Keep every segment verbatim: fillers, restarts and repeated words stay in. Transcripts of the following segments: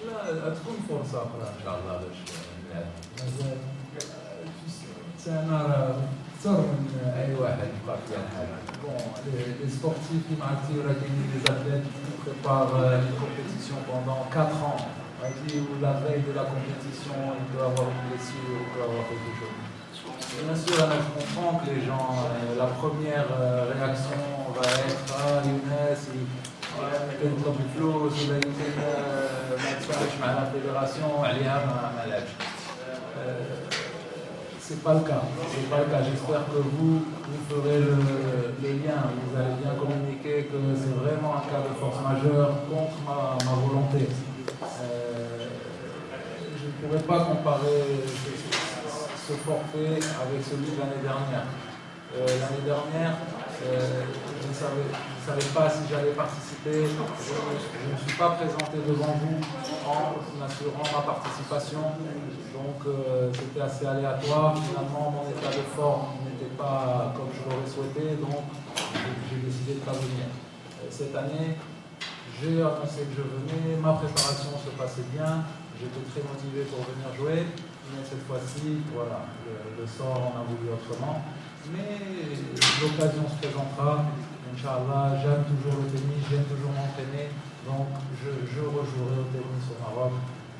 لا تكون فرصة أخرى إن شاء الله باش نلعب. مازال أنا راه أكثر من أي واحد بقى فيها الحال. بون لي سبورتيف كيما عرفتي راه كاينين لي زاتليت préparent une compétition pendant quatre ans. Ou la veille de la compétition, il peut avoir une blessure, il peut avoir quelque chose. Bien sûr, je comprends que les gens, euh, la première euh, réaction va être ah, Younes, il يطلب الفلوس ولا يمكن ما يدفعش مع la fédération عليها ما ما لعبش. C'est pas le cas. C'est pas le cas. J'espère que vous, vous ferez le, le lien. Vous allez bien communiquer que c'est vraiment un cas de force majeure contre ma, ma volonté. Euh, je ne pourrais pas comparer ce, ce forfait avec celui de l'année dernière. Euh, l'année dernière, euh, je ne savais, je savais pas si j'allais participer. Je, je ne suis pas présenté devant vous en assurant ma participation. Donc euh, c'était assez aléatoire. Finalement, mon état de forme n'était pas comme je l'aurais souhaité. Donc j'ai décidé de ne pas venir. Euh, cette année, j'ai annoncé que je venais. Ma préparation se passait bien. J'étais très motivé pour venir jouer. Mais cette fois-ci, voilà, le, le sort en a voulu autrement. Mais l'occasion se présentera, Inch'Allah. J'aime toujours le tennis, j'aime toujours m'entraîner, donc je, je rejouerai au tennis au Maroc.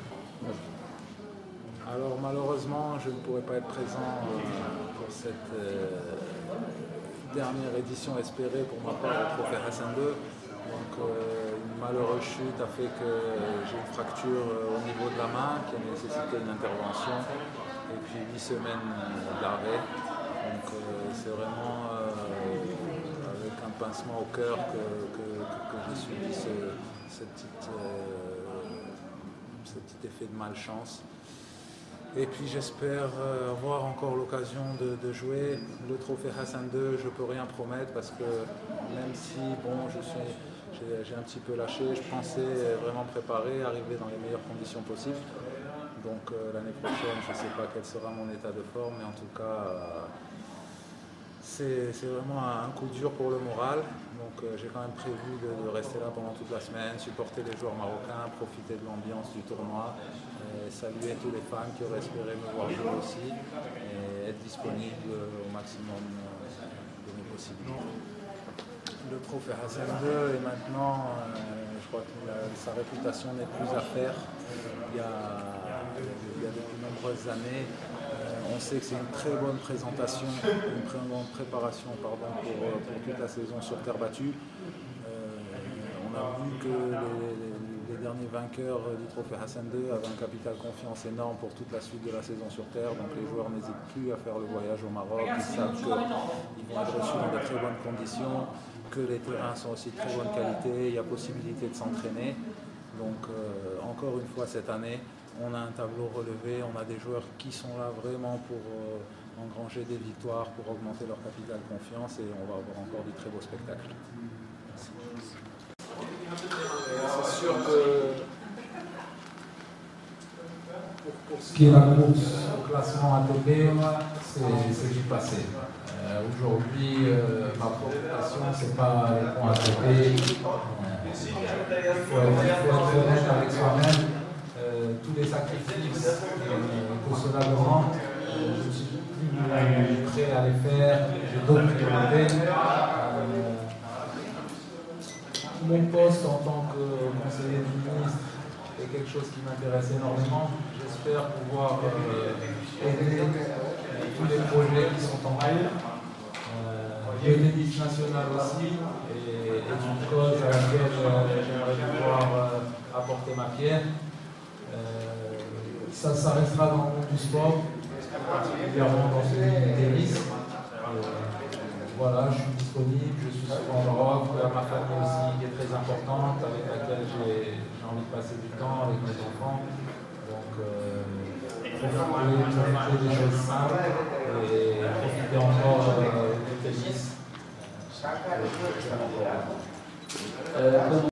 Alors malheureusement, je ne pourrai pas être présent pour cette euh, dernière édition espérée pour ma part au Trophée Hassan deux. Donc euh, une malheureuse chute a fait que j'ai une fracture au niveau de la main qui a nécessité une intervention et puis huit semaines d'arrêt. Donc euh, c'est vraiment euh, avec un pincement au cœur que, que, que j'ai subi ce, ce, petit, euh, ce petit effet de malchance. Et puis j'espère euh, avoir encore l'occasion de, de jouer le Trophée Hassan deux. Je ne peux rien promettre parce que même si bon, je suis, j'ai, j'ai un petit peu lâché, je pensais vraiment préparer, arriver dans les meilleures conditions possibles. Donc euh, l'année prochaine, je ne sais pas quel sera mon état de forme, mais en tout cas, euh, c'est, c'est vraiment un coup dur pour le moral. Donc euh, j'ai quand même prévu de, de rester là pendant toute la semaine, supporter les joueurs marocains, profiter de l'ambiance du tournoi, et saluer tous les fans qui auraient espéré me voir jouer aussi, et être disponible au maximum de mes possibilités. Le Trophée Hassan deux est maintenant, euh, je crois que la, sa réputation n'est plus à faire. Il y a, il y a depuis de nombreuses années, euh, on sait que c'est une très bonne présentation, une très bonne préparation pardon, pour, pour toute la saison sur terre battue. Euh, on a vu que les, les, les derniers vainqueurs du Trophée Hassan deux avaient un capital confiance énorme pour toute la suite de la saison sur terre. Donc les joueurs n'hésitent plus à faire le voyage au Maroc, ils savent qu'ils vont être reçus dans de très bonnes conditions, que les terrains sont aussi de très bonne qualité, il y a possibilité de s'entraîner. Donc euh, encore une fois cette année, on a un tableau relevé, on a des joueurs qui sont là vraiment pour euh, engranger des victoires, pour augmenter leur capital confiance et on va avoir encore du très beau spectacle. C'est sûr que pour, pour ce qui est la course au classement A T P, c'est, c'est du passé. Euh, aujourd'hui, euh, ma préoccupation, c'est pas les points A T P. Il faut être honnête avec soi-même. Euh, tous les sacrifices euh, que cela demande, euh, je suis plus prêt à les faire. J'ai d'autres priorités. Euh, mon poste en tant que conseiller du ministre est quelque chose qui m'intéresse énormément. J'espère pouvoir euh, aider tous les projets qui sont en cours. Le tennis national aussi est, est une cause à laquelle euh, j'aimerais pouvoir euh, apporter ma pierre. Euh, ça, ça restera dans le monde du sport, particulièrement dans celui du tennis. Euh, voilà, je suis disponible, je suis souvent au Maroc, il y a ma famille aussi qui est très importante, avec laquelle j'ai, j'ai envie de passer du temps avec mes enfants. Donc, euh, profiter, profiter des choses simples et profiter encore euh, du tennis. Euh,